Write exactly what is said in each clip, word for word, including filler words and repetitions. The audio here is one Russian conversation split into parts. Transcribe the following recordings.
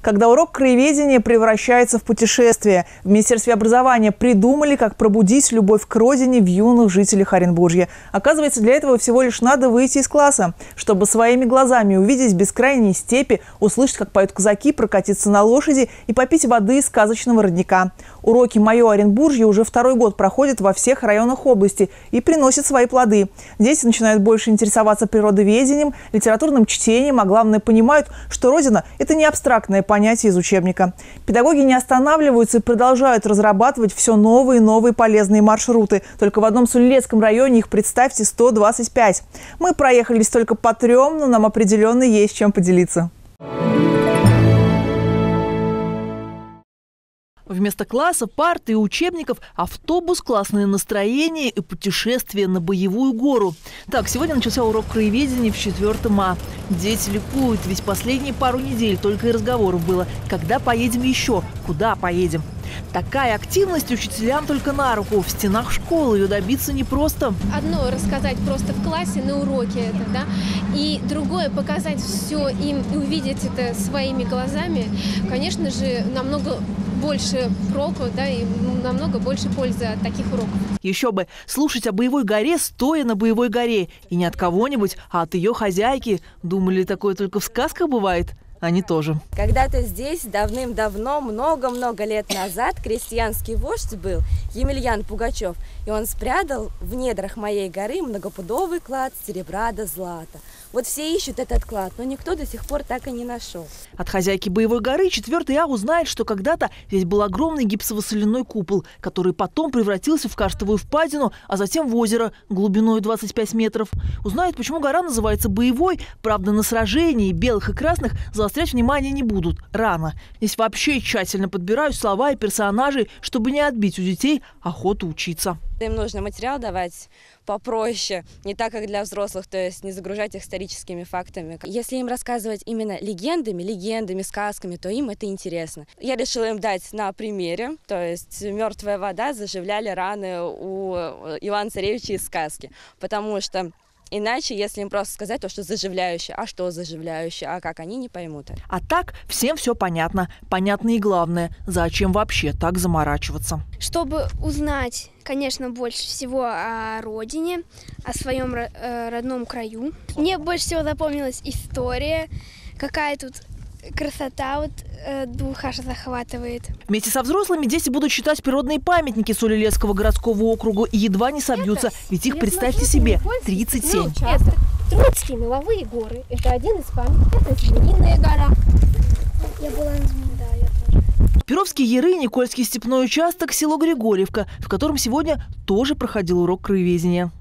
Когда урок краеведения превращается в путешествие. В Министерстве образования придумали, как пробудить любовь к родине в юных жителях Оренбуржья. Оказывается, для этого всего лишь надо выйти из класса, чтобы своими глазами увидеть бескрайние степи, услышать, как поют казаки, прокатиться на лошади и попить воды из сказочного родника. Уроки «Мое Оренбуржье» уже второй год проходят во всех районах области и приносят свои плоды. Дети начинают больше интересоваться природоведением, литературным чтением, а главное, понимают, что Родина – это не абстрактное понятие из учебника. Педагоги не останавливаются и продолжают разрабатывать все новые и новые полезные маршруты. Только в одном Сулилецком районе их, представьте, сто двадцать пять. Мы проехались только по трем, но нам определенно есть чем поделиться. Вместо класса, парты и учебников – автобус, классное настроение и путешествие на Боевую гору. Так, сегодня начался урок краеведения в четвёртом А. Дети ликуют, ведь последние пару недель только и разговоров было. Когда поедем еще? Куда поедем? Такая активность учителям только на руку. В стенах школы ее добиться непросто. Одно рассказать просто в классе на уроке это, да, и другое показать все им и увидеть это своими глазами, конечно же, намного больше проку, да, и намного больше пользы от таких уроков. Еще бы слушать о Боевой горе, стоя на Боевой горе. И не от кого-нибудь, а от ее хозяйки. Думали, такое только в сказках бывает? Они тоже. Когда-то здесь давным-давно, много-много лет назад, крестьянский вождь был Емельян Пугачев. И он спрятал в недрах моей горы многопудовый клад серебра да злата. Вот все ищут этот клад, но никто до сих пор так и не нашел. От хозяйки Боевой горы четвёртый А узнает, что когда-то здесь был огромный гипсово-соляной купол, который потом превратился в карстовую впадину, а затем в озеро глубиной двадцать пять метров. Узнает, почему гора называется Боевой. Правда, на сражении белых и красных заострять внимание не будут. Рано. Здесь вообще тщательно подбирают слова и персонажей, чтобы не отбить у детей охоту учиться. Им нужно материал давать попроще, не так, как для взрослых, то есть не загружать их историческими фактами. Если им рассказывать именно легендами, легендами, сказками, то им это интересно. Я решила им дать на примере, то есть мертвая вода заживляли раны у Ивана-Царевича из сказки, потому что иначе, если им просто сказать то, что заживляющее, а что заживляющее, а как, они не поймут. А так всем все понятно. Понятно и главное, зачем вообще так заморачиваться. Чтобы узнать, конечно, больше всего о родине, о своем родном краю. Мне больше всего запомнилась история, какая тут красота вот э, дух аж захватывает. Вместе со взрослыми дети будут читать природные памятники Сулилецкого городского округа и едва не собьются, это, ведь их, представьте себе, тридцать семь. Ну, это Троицкие меловые горы. Это один из памятников. Это Змеиная гора. Я была на Змеиной, да, я тоже. Перовские Яры, Никольский степной участок, село Григорьевка, в котором сегодня тоже проходил урок краеведения.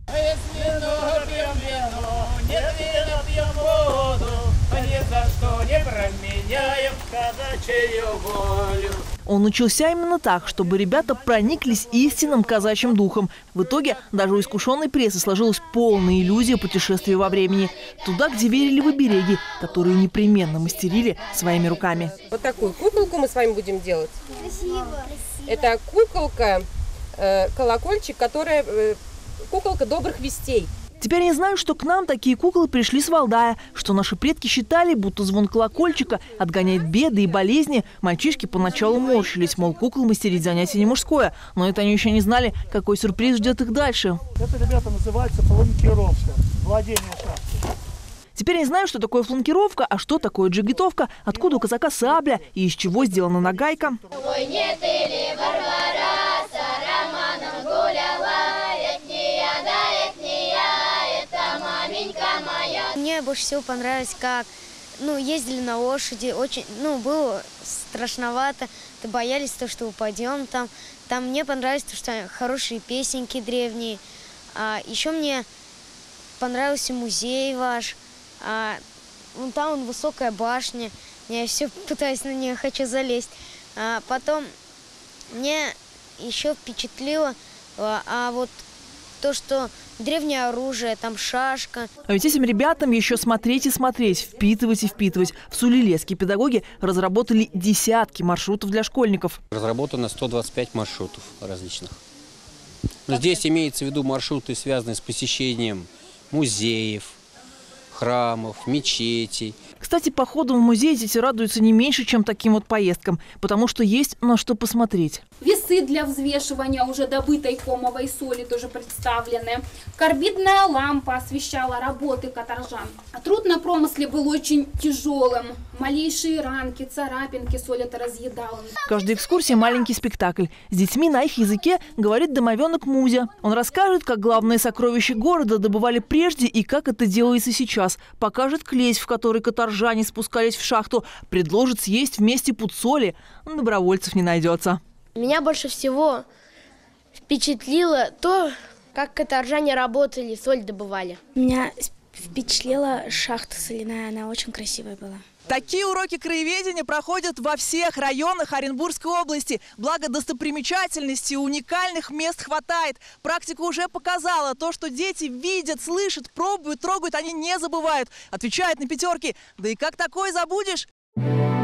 Он начался именно так, чтобы ребята прониклись истинным казачьим духом. В итоге даже у искушенной прессы сложилась полная иллюзия путешествия во времени. Туда, где верили в обереги, которые непременно мастерили своими руками. Вот такую куколку мы с вами будем делать. Красиво. Это куколка, э, колокольчик, которая э, куколка добрых вестей. Теперь я знаю, что к нам такие куклы пришли с Валдая, что наши предки считали, будто звон колокольчика отгоняет беды и болезни. Мальчишки поначалу морщились, мол, куклы мастерить занятие не мужское. Но это они еще не знали, какой сюрприз ждет их дальше. Это, ребята, называется фланкировка, владение шахтой. Теперь я знаю, что такое фланкировка, а что такое джигитовка, откуда у казака сабля и из чего сделана нагайка. Ой, не ты ли, Варвара, с Романом гуляла, этния, да этния, это маменька моя. Мне больше всего понравилось, как ну, ездили на лошади, очень, ну, было страшновато, боялись то, что упадем там. Там мне понравилось то, что хорошие песенки древние. А еще мне понравился музей ваш. А, вон там вон высокая башня. Я все пытаюсь на нее, хочу залезть. А потом мне еще впечатлило а, а вот то, что древнее оружие, там шашка. А ведь этим ребятам еще смотреть и смотреть, впитывать и впитывать. В Сулилецке педагоги разработали десятки маршрутов для школьников. Разработано сто двадцать пять маршрутов различных. Но здесь имеется в виду маршруты, связанные с посещением музеев, храмов, мечетей. Кстати, походом в музей дети радуются не меньше, чем таким вот поездкам, потому что есть на что посмотреть. Весы для взвешивания уже добытой комовой соли тоже представлены. Карбидная лампа освещала работы каторжан. А труд на промысле был очень тяжелым. Малейшие ранки, царапинки соль это разъедала. Каждая экскурсия – маленький спектакль. С детьми на их языке говорит домовенок Музя. Он расскажет, как главные сокровища города добывали прежде и как это делается сейчас. Покажет клещ, в который каторжане спускались в шахту. Предложит съесть вместе пуд соли. Добровольцев не найдется. Меня больше всего впечатлило то, как каторжане работали, соль добывали. Меня впечатлила шахта соляная, она очень красивая была. Такие уроки краеведения проходят во всех районах Оренбургской области. Благо достопримечательностей и уникальных мест хватает. Практика уже показала, то, что дети видят, слышат, пробуют, трогают, они не забывают. Отвечают на пятерки. Да и как такое забудешь?